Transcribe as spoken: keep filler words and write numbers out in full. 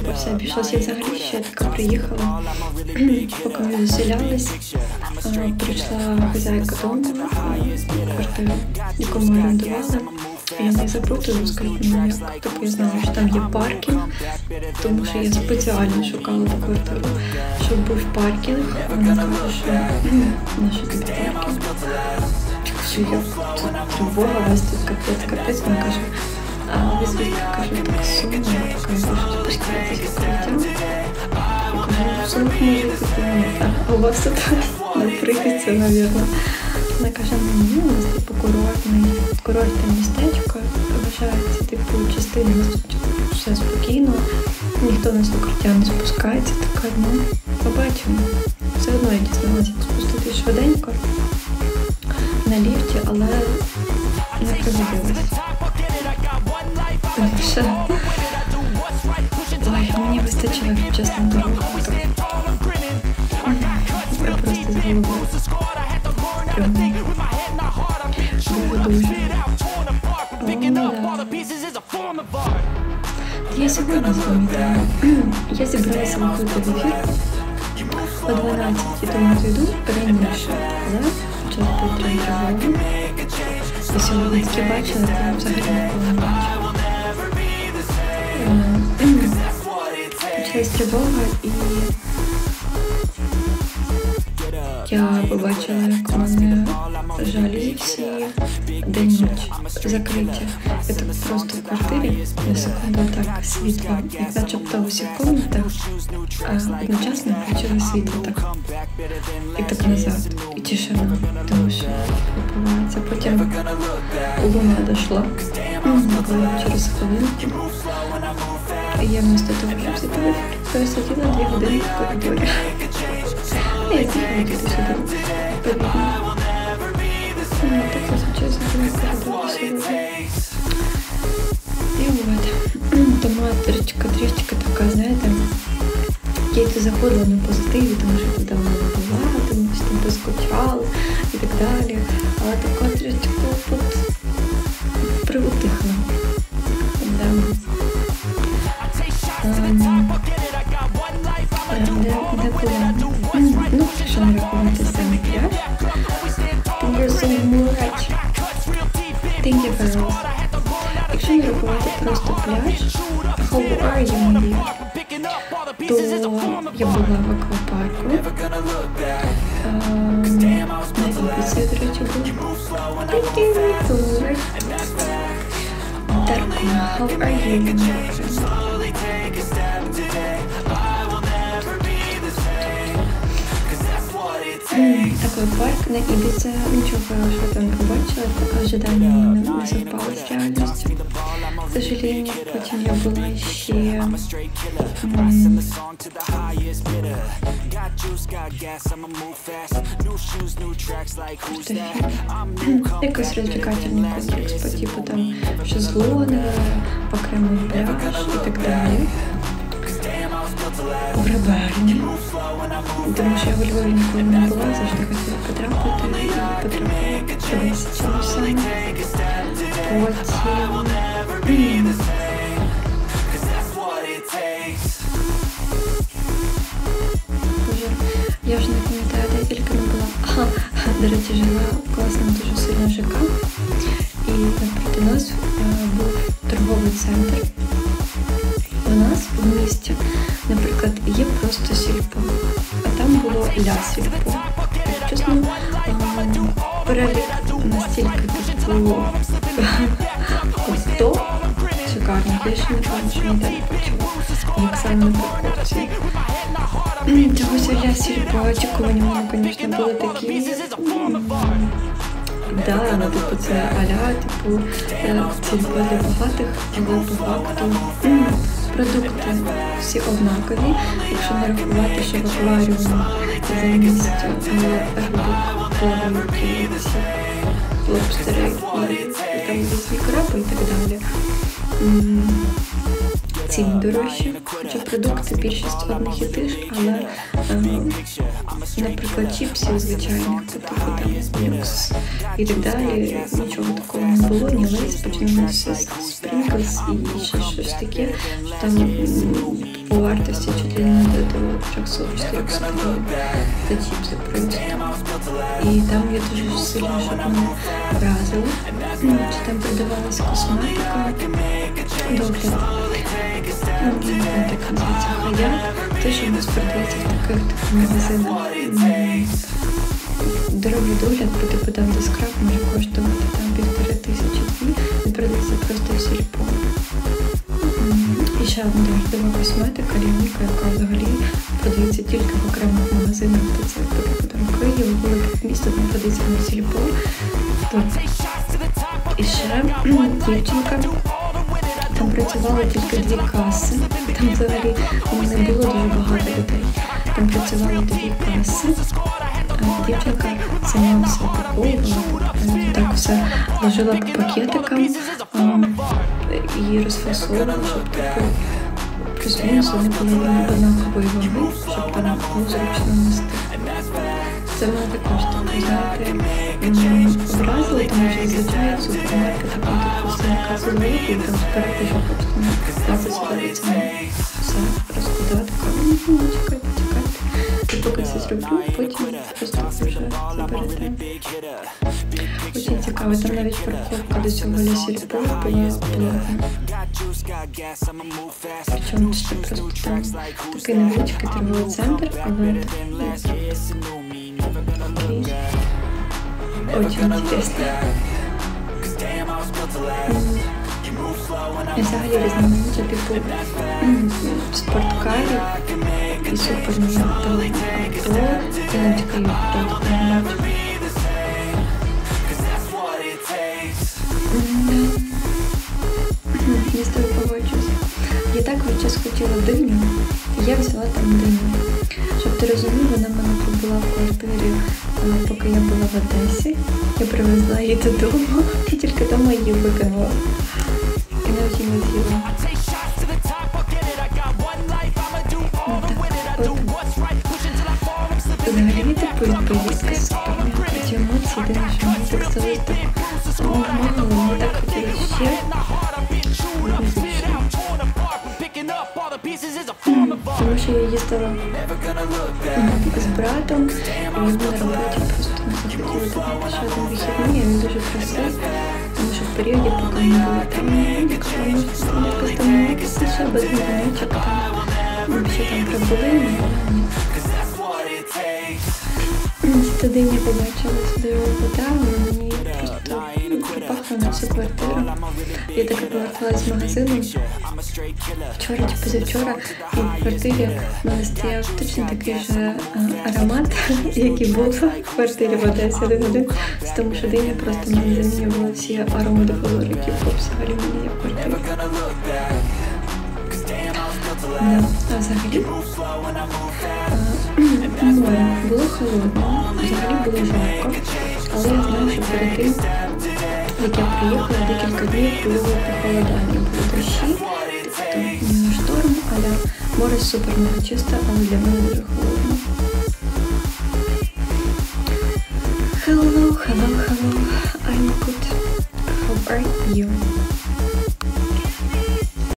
все обійшлося. Я взагалі ще така приїхала, поки ми заселялись, прийшла хазяйка дому, квартиру, яку ми орендували. Я не запитую, скажіть мені, як, тобто я знала, що там є паркінг, тому що я спеціально шукала ту квартиру, щоб був паркінг. Вона каже, що на що тобі паркінг? Що я тут тривога, вас тут капець, капець. Вона каже, а ви звідки, каже, так сумно, я така, я кажу, спускайтесь в укриття. Я кажу, в сумах може бути ні, а у вас тут не прийдеться, мабуть. Вона каже, ні, у нас типу курортний, курортне містечко, вважається типу частина, у нас тут все спокійно, ніхто нас в укриття не спускається, така, ну, побачимо. Все одно я дізналася, як спуститись швиденько на ліфті, але не пригодилась. Ще. Ой, мені вистачило, чесно, дорогу. Я просто з головою. Я сьогодні запам'ятала. Я зібралася виходити в ефір о дванадцятій, тому зайду раніше, але почала півтори тривоги. Я сьогодні таки бачила, тому взагалі ніколи не бачила. Почалась тривога, і я побачила, як у мене жалі всі день-ніч закриті. Я так просто в квартирі на секунду так світло, як начебто у всіх комнатах, а одночасно включили світло так. І так назад. І тишина, тому що відбувається. Потім луна дійшла, буквально через хвилинку. І я вместо того, щоб сидіти, пересиділа дві години в коридорі. Я з'їхала туди-сюди. Повідно. Ну, так зазвичай сиділа в коридорі сьогодні. І от. Тому трішечка, трішечка така, знаєте, я й заходила на позитиві, тому що туди вона не була, тому що там поскучала і так далі. Але така трішечка от приутихла. Да. Де була? Ну, якщо не рахувати самий пляж. Thank you so much. Thank you for us. Якщо не рахувати просто пляж, how are you, Марія? То я була в аквапарку. На Ібіці, до речі, була. Thank you so much. Дарко, how are you? Такой парк на Ібіці, нічого хорошого там не побачила, так ожидання не совпало з реальністю. К сожалению, потім я була ще м- якийсь розвлекательний комплекс по типу там шезлони, окремий пляж і так далі. В Риберні. Тому що я в Львові ніколи не була, завжди хотіла потрапити і потрапила кудись цього саме. Потім... Боже, я вже не пам'ятаю, де я тільки не була. Ага, до речі, жила в класному дуже сильно ЖК. І напроти нас був торговий центр. У нас в місті, наприклад, є просто сільпо, а там було ля сільпо. Чесно, перелік настільки типу хто шикарний, я ще не пам'ятаю, що не так почула, як саме на пропорції. Того що ля сільпо, очікування в мене, звісно, були такі, да, ну, типу, це аля, типу, сільпо для багатих, але по факту продукти всі однакові, якщо не рахувати, що в акваріумі замість риби плавають ці лобстери і там різні краби і так далі. Ціни дорожчі, хоча продукти більшість одних і тих, але, ем, наприклад, чіпсів звичайних, типу там люкс і так далі, нічого такого не було, ні лейс, починаючи з Sprinkles і ще щось таке, що там по вартості чуть ли не до трьохсот-чотирьохсот гривень за чіпси привезти. І там я дуже сильно, щоб мене вразило, що там продавалась косметика, догляд, так називається Хаят, те, що у нас продається в таких таких магазинах. Дорогий догляд, бо типу там де скраб може коштувати там півтори тисячі дві, він продається просто в сільпо. І ще одна доглядова косметика, лінійка, яка взагалі продається тільки в окремих магазинах, де це типу там Київ, великих міст, там продається на сільпо. І ще дівчинка, там працювали тільки дві каси, там взагалі не було дуже багато людей, там працювали дві каси. Дівчинка сама все упаковувала, так все ложила по пакетикам і розфасовувала, щоб типу плюс-мінус вони були однакової ваги, щоб там було зручно нести. Це мене також так, знаєте, образило, тому що зазвичай супермаркет або постійно касовий і там спереду, що просто не засідаються все розкладати. Ну, чекайте, чекайте. І поки це зроблю, потім просто вже заберете. Очень цікаво, там навіть парковка до цього Ля Сільпо була платна. Причому це просто там такий невеличкий торговий центр, але очень интересно. І взагалі різноманіття типу спорткарів і суперні авто, і навіть Київ просто. Я з тобою погоджуюсь. Я так весь час хотіла диню, і я взяла там диню. Щоб ти розумів, вона в мене побула в квартирі, поки я була в Одесі. Я привезла її додому, і тільки вдома її викинула. І навіть її не з'їла. Взагалі типу від поїздки суперні. Ці емоції, єдине, що мені так сталося так нормально, мені так хотілося ще. Тому що я їздила з братом, і йому на роботі просто не захотіли давати ще один вихідний, а він дуже просив, тому що в періоді, поки ми були там, якщо ви можете постановитися ще без новиночок, там взагалі там прибули, туди не побачила сюди вода, вона мені просто пахла на всю квартиру. Я так і поверталась з магазину вчора чи позавчора, і в квартирі в мене стояв точно такий же аромат, який був в квартирі в Одесі один один, з тому що диня просто мені замінювала всі аромадофлори, які взагалі в мене є в квартирі. Да. А взагалі море було холодно, взагалі було жарко, але я знаю, що перед тим, як я приїхала, декілька днів було похолодання, були дощі, тобто не шторм, але море супер мега чисте, але для мене дуже холодно. Hello, hello, hello, I'm good. How are you?